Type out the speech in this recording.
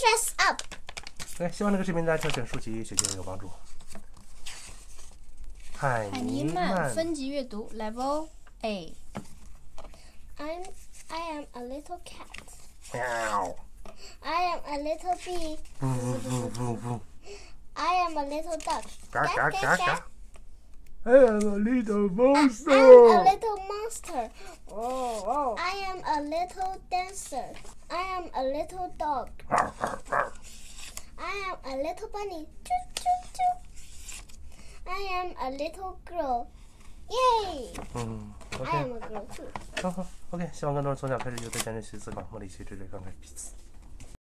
dress up。 对，希望这个视频大家挑选书籍学习有帮助。海尼曼分级阅读 Level A。 I am a little cat. Meow. I am a little bee. I am a little duck. I am a little monster. I am a little monster. I am a little dancer. I am a little dog. I am a little bunny. I am a little girl. Yay! OK. I am a girl too. 好 OK， 希望更多人从小开始就对人生思考，茉莉学之旅刚开始。